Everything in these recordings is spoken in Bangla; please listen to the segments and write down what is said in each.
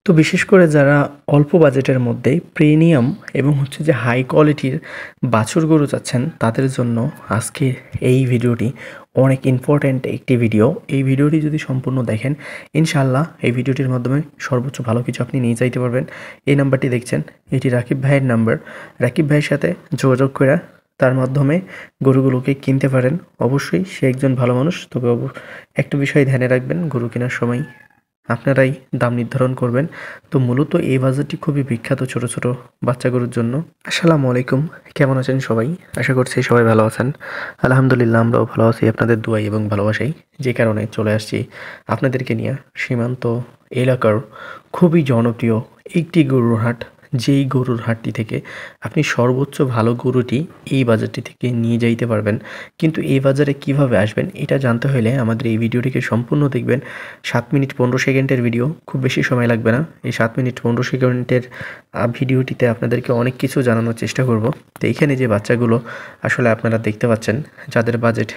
তো বিশেষ করে যারা অল্প বাজেটের মধ্যে প্রিমিয়াম এবং হচ্ছে যে হাই কোয়ালিটির বাছুর গরু চাচ্ছেন তাদের জন্য আজকে এই ভিডিওটি অনেক ইম্পর্ট্যান্ট একটি ভিডিও। এই ভিডিওটি যদি সম্পূর্ণ দেখেন ইনশাআল্লাহ এই ভিডিওটির মাধ্যমে সর্বোচ্চ ভালো কিছু আপনি নিয়ে যাইতে পারবেন। এই নাম্বারটি দেখছেন এটি রাকিব ভাইয়ের নাম্বার। রাকিব ভাইয়ের সাথে যোগাযোগ করে তার মাধ্যমে গরুগুলোকে কিনতে পারেন। অবশ্যই সে একজন ভালো মানুষ, তবে একটা বিষয় ধ্যানে রাখবেন, গরু কেনার সময় আপনারাই দাম নির্ধারণ করবেন। তো মূলত এই বাজারটি খুবই বিখ্যাত ছোট ছোট বাচ্চা গরুর জন্য। আসসালামু আলাইকুম, কেমন আছেন সবাই? আশা করছি সবাই ভালো আছেন। আলহামদুলিল্লাহ আমরাও ভালো আছি আপনাদের দুয়াই এবং ভালোবাসাই, যে কারণে চলে আসছি আপনাদেরকে নিয়ে সীমান্ত এলাকার খুবই জনপ্রিয় একটি গরুর হাট। যেই গরুর হাটটি থেকে আপনি সর্বোচ্চ ভালো গরুটি এই বাজারটি থেকে নিয়ে যাইতে পারবেন। কিন্তু এই বাজারে কিভাবে আসবেন এটা জানতে হলে আমাদের এই ভিডিওটিকে সম্পূর্ণ দেখবেন। 7 মিনিট 15 সেকেন্ডের ভিডিও, খুব বেশি সময় লাগবে না। এই 7 মিনিট 15 সেকেন্ডের ভিডিওটিতে আপনাদেরকে অনেক কিছু জানানোর চেষ্টা করব। তো এইখানে যে বাচ্চাগুলো আসলে আপনারা দেখতে পাচ্ছেন, যাদের বাজেট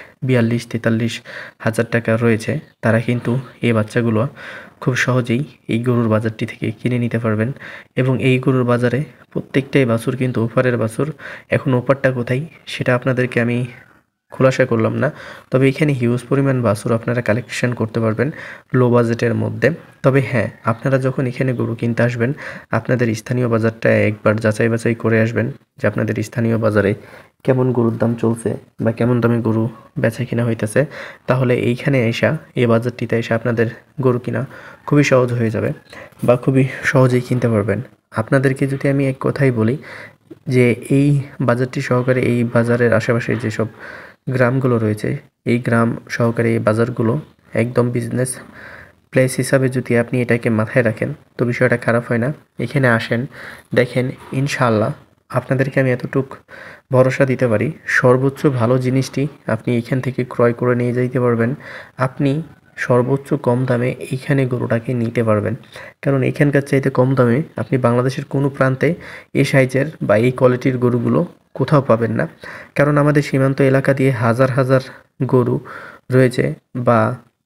42-43 হাজার টাকা রয়েছে, তারা কিন্তু এই বাচ্চাগুলো খুব সহজেই এই গরুর বাজারটি থেকে কিনে নিতে পারবেন। এবং এই গরুর বাজারে প্রত্যেকটাই বাছুর কিন্তু ওপারের বাছুর। এখন ওপারটা কোথায় সেটা আপনাদেরকে আমি খোলাসা করলাম না, তবে এখানে হিউজ পরিমাণ বাছুর আপনারা কালেকশন করতে পারবেন লো বাজেটের মধ্যে। তবে হ্যাঁ, আপনারা যখন এখানে গরু কিনতে আসবেন আপনাদের স্থানীয় বাজারটা একবার যাচাই বাছাই করে আসবেন যে আপনাদের স্থানীয় বাজারে কেমন গরুর দাম চলছে বা কেমন দামে গরু বেচা কিনা হইতেছে। তাহলে এইখানে এসা, এই বাজারটিতে এসে আপনাদের গরু কিনা খুবই সহজ হয়ে যাবে বা খুবই সহজেই কিনতে পারবেন। আপনাদেরকে যদি আমি এক কথাই বলি যে এই বাজারটি সহকারে এই বাজারের আশেপাশে যেসব গ্রামগুলো রয়েছে, এই গ্রাম সহকারে এই বাজারগুলো একদম বিজনেস প্লেস হিসাবে যদি আপনি এটাকে মাথায় রাখেন তো বিষয়টা খারাপ হয় না। এখানে আসেন, দেখেন, ইনশাআল্লাহ আপনাদেরকে আমি এতটুক ভরসা দিতে পারি, সর্বোচ্চ ভালো জিনিসটি আপনি এখান থেকে ক্রয় করে নিয়ে যাইতে পারবেন। আপনি সর্বোচ্চ কম দামে এইখানে গরুটাকে নিতে পারবেন, কারণ এইখানকার চাইতে কম দামে আপনি বাংলাদেশের কোনো প্রান্তে এই সাইজের বা এই কোয়ালিটির গরুগুলো কোথাও পাবেন না। কারণ আমাদের সীমান্ত এলাকা দিয়ে হাজার হাজার গরু রয়েছে, বা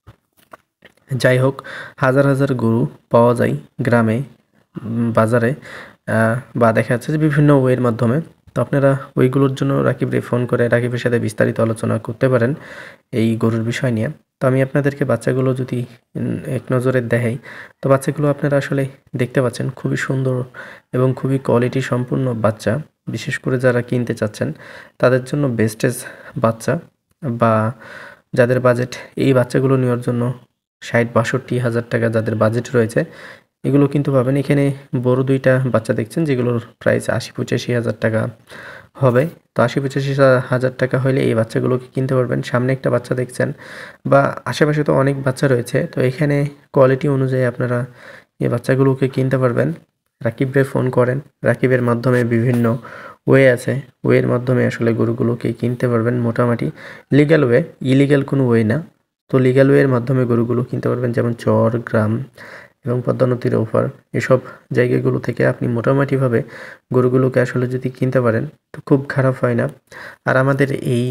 যাই হোক হাজার হাজার গরু পাওয়া যায় গ্রামে, বাজারে, বা দেখা যাচ্ছে যে বিভিন্ন ওয়ের মাধ্যমে। তো আপনারা ওইগুলোর জন্য রাকিবরে ফোন করে রাকিবের সাথে বিস্তারিত আলোচনা করতে পারেন এই গরুর বিষয় নিয়ে। তো আমি আপনাদেরকে বাচ্চাগুলো যদি এক নজরে দেখাই, তো বাচ্চাগুলো আপনারা আসলে দেখতে পাচ্ছেন খুবই সুন্দর এবং খুবই কোয়ালিটি সম্পূর্ণ বাচ্চা। বিশেষ করে যারা কিনতে চাচ্ছেন তাদের জন্য বেস্টেজ বাচ্চা, বা যাদের বাজেট এই বাচ্চাগুলো নেওয়ার জন্য 60-62 হাজার টাকা যাদের বাজেট রয়েছে, এগুলো কিন্তু পাবেন। এখানে বড় দুইটা বাচ্চা দেখছেন যেগুলোর প্রাইস 80-85 হাজার টাকা হবে। তো 80-85 হাজার টাকা হলে এই বাচ্চাগুলোকে কিনতে পারবেন। সামনে একটা বাচ্চা দেখছেন, বা আশেপাশে তো অনেক বাচ্চা রয়েছে, তো এখানে কোয়ালিটি অনুযায়ী আপনারা এই বাচ্চাগুলোকে কিনতে পারবেন। রাকিবরে ফোন করেন, রাকিবের মাধ্যমে বিভিন্ন ওয়ে আছে, ওয়ের মাধ্যমে আসলে গরুগুলোকে কিনতে পারবেন মোটামুটি লিগ্যাল ওয়ে, ইলিগ্যাল কোনো ওয়ে না। তো লিগ্যাল ওয়ের মাধ্যমে গরুগুলো কিনতে পারবেন, যেমন চর, গ্রাম এবং পদ্মা নদীর ওপার, এসব জায়গাগুলো থেকে আপনি মোটামুটিভাবে গরুগুলোকে আসলে যদি কিনতে পারেন তো খুব খারাপ হয় না। আর আমাদের এই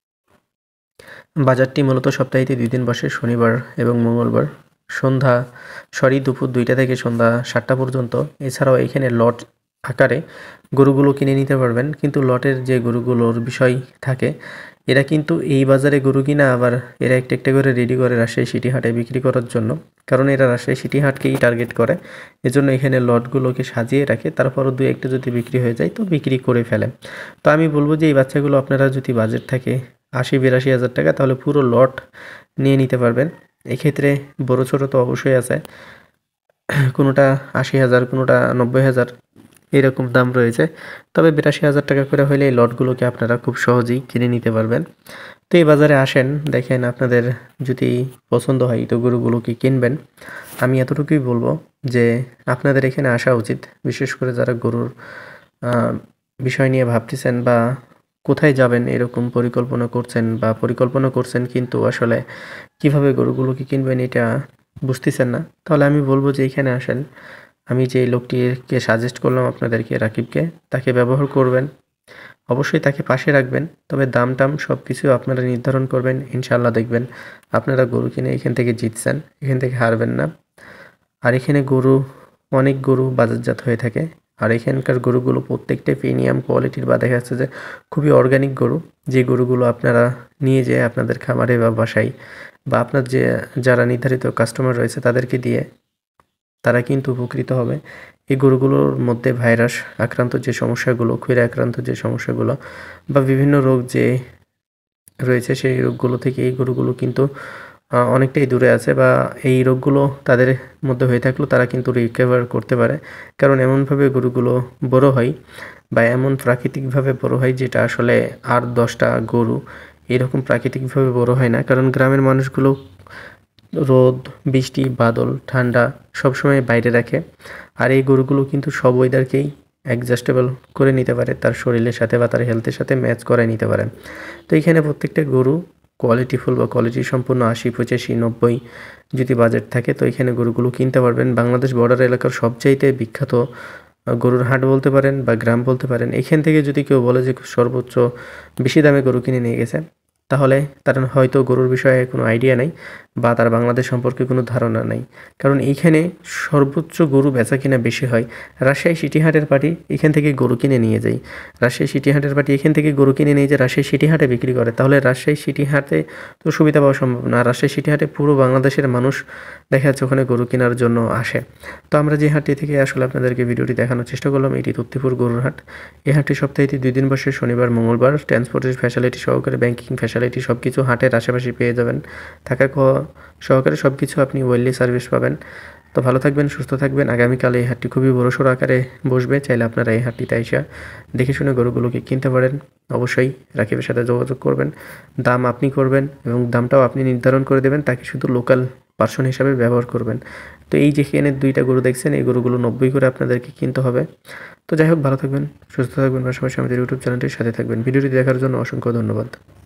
বাজারটি মূলত সপ্তাহে 2 দিন বসে, শনিবার এবং মঙ্গলবার দুপুর 2টা থেকে সন্ধ্যা 7টা পর্যন্ত। এছাড়াও এখানে লট আকারে গরুগুলো কিনে নিতে পারবেন। কিন্তু লটের যে গরুগুলোর বিষয় থাকে, এরা কিন্তু এই বাজারে গরু কিনা আবার এরা একটা একটা করে রেডি করে রাজশাহী সিটি হাটে বিক্রি করার জন্য, কারণ এরা রাজশাহী সিটি হাটকেই টার্গেট করে। এজন্য এখানে লটগুলোকে সাজিয়ে রাখে, তারপরও 2-1টা যদি বিক্রি হয়ে যায় তো বিক্রি করে ফেলে। তো আমি বলবো যে এই বাচ্চাগুলো আপনারা যদি বাজেট থাকে 80-82 হাজার টাকা, তাহলে পুরো লট নিয়ে নিতে পারবেন। এক্ষেত্রে বড় ছোট তো অবশ্যই আছে, কোনোটা 80,000, কোনোটা 90,000, এরকম দাম রয়েছে। তবে 82 হাজার টাকা করে হলে এই লটগুলোকে আপনারা খুব সহজেই কিনে নিতে পারবেন। তো এই বাজারে আসেন, দেখেন, আপনাদের যদি পছন্দ হয় তো গরুগুলোকে কিনবেন। আমি এতটুকুই বলবো যে আপনাদের এখানে আসা উচিত, বিশেষ করে যারা গরুর বিষয় নিয়ে ভাবতেছেন বা কোথায় যাবেন এরকম পরিকল্পনা করছেন কিন্তু আসলে কিভাবে গরুগুলোকে কিনবেন এটা বুঝতেছেন না, তাহলে আমি বলবো যে এখানে আসেন। আমি যে লোকটিকে সাজেস্ট করলাম আপনাদেরকে, রাকিবকে, তাকে ব্যবহার করবেন, অবশ্যই তাকে পাশে রাখবেন। তবে দাম টাম সব কিছু আপনারা নির্ধারণ করবেন, ইনশাআল্লাহ দেখবেন আপনারা গরু কিনে এখান থেকে জিতছেন, এখান থেকে হারবেন না। আর এখানে গরু অনেক গরু বাজারজাত হয়ে থাকে। আর এখানকার গরুগুলো প্রত্যেকটাই প্রিমিয়াম কোয়ালিটির বা দেখা যাচ্ছে যে খুবই অর্গানিক গরু, যে গরুগুলো আপনারা নিয়ে যেয়ে আপনাদের খামারে বা বাসায় বা আপনার যারা নির্ধারিত কাস্টমার রয়েছে তাদেরকে দিয়ে তারা কিন্তু উপকৃত হবে। এই গরুগুলোর মধ্যে ভাইরাস আক্রান্ত যে সমস্যাগুলো, ক্ষুধা আক্রান্ত যে সমস্যাগুলো বা বিভিন্ন রোগ যে রয়েছে সেই রোগগুলো থেকে এই গরুগুলো কিন্তু অনেকটাই দূরে আছে, বা এই রোগগুলো তাদের মধ্যে হয়ে থাকলেও তারা কিন্তু রিকভার করতে পারে। কারণ এমনভাবে গরুগুলো বড় হয় বা এমন প্রাকৃতিকভাবে বড় হয় যেটা আসলে আর 10টা গরু এরকম প্রাকৃতিকভাবে বড় হয় না। কারণ গ্রামের মানুষগুলো রোদ, বৃষ্টি, বাদল, ঠান্ডা সবসময় বাইরে রাখে। আর এই গরুগুলো কিন্তু সব ওয়েদারকেই অ্যাডজাস্টেবল করে নিতে পারে, তার শরীরের সাথে বা তার হেলথের সাথে ম্যাচ করায় নিতে পারে। তো এখানে প্রত্যেকটা গরু কোয়ালিটিফুল বা কোয়ালিটি সম্পূর্ণ 80, 85, 90 যদি বাজেট থাকে তো এখানে গরুগুলো কিনতে পারবেন। বাংলাদেশ বর্ডার এলাকার সবচাইতে বিখ্যাত গরুর হাট বলতে পারেন বা গ্রাম বলতে পারেন। এখান থেকে যদি কেউ বলে যে সর্বোচ্চ বেশি দামে গরু কিনে নিয়ে গেছে, তাহলে তার হয়তো গরুর বিষয়ে কোনো আইডিয়া নাই বা তার বাংলাদেশ সম্পর্কে কোনো ধারণা নাই। কারণ এইখানে সর্বোচ্চ গরু বেচাকেনা বেশি হয়। রাজশাহী সিটি হাটের পার্টি এখান থেকে গরু কিনে নিয়ে যায়। রাজশাহী সিটি হাটের পার্টি এখান থেকে গরু কিনে নিয়ে যে রাজশাহী সিটি হাটে বিক্রি করে, তাহলে রাজশাহী সিটি হাটে তো সুবিধা পাওয়া সম্ভব না। রাজশাহী সিটি হাটে পুরো বাংলাদেশের মানুষ দেখা যাচ্ছে ওখানে গরু কেনার জন্য আসে। তো আমরা যে হাটটি থেকে আসলে আপনাদেরকে ভিডিওটি দেখানোর চেষ্টা করলাম, এটি তৃপ্তিপুর গরুর হাট। এই হাটটি সপ্তাহে 2 দিন বসে, শনিবার, মঙ্গলবার। ট্রান্সপোর্টের ফ্যাসিলিটি সহকারে, ব্যাংকিং ফ্যাসিলিটি সব কিছু হাটের আশেপাশে পেয়ে যাবেন। থাকা সহকারে সব কিছু আপনি ওয়েললি সার্ভিস পাবেন। তো ভালো থাকবেন, সুস্থ থাকবেন। আগামীকাল এই হাটটি খুবই বড়সড় আকারে বসবে। চাইলে আপনারা এই হাটটিতে আইসা দেখে শুনে গরুগুলোকে কিনতে পারেন। অবশ্যই রাকিবের সাথে যোগাযোগ করবেন। দাম আপনি করবেন এবং দামটাও আপনি নির্ধারণ করে দেবেন, তাকে শুধু লোকাল পার্সন হিসাবে ব্যবহার করবেন। তো এই যেখানে 2টা গরু দেখছেন, এই গরুগুলো 90 করে আপনাদেরকে কিনতে হবে। তো যাই হোক, ভালো থাকবেন, সুস্থ থাকবেন, পাশাপাশি আমাদের ইউটিউব চ্যানেলটির সাথে থাকবেন। ভিডিওটি দেখার জন্য অসংখ্য ধন্যবাদ।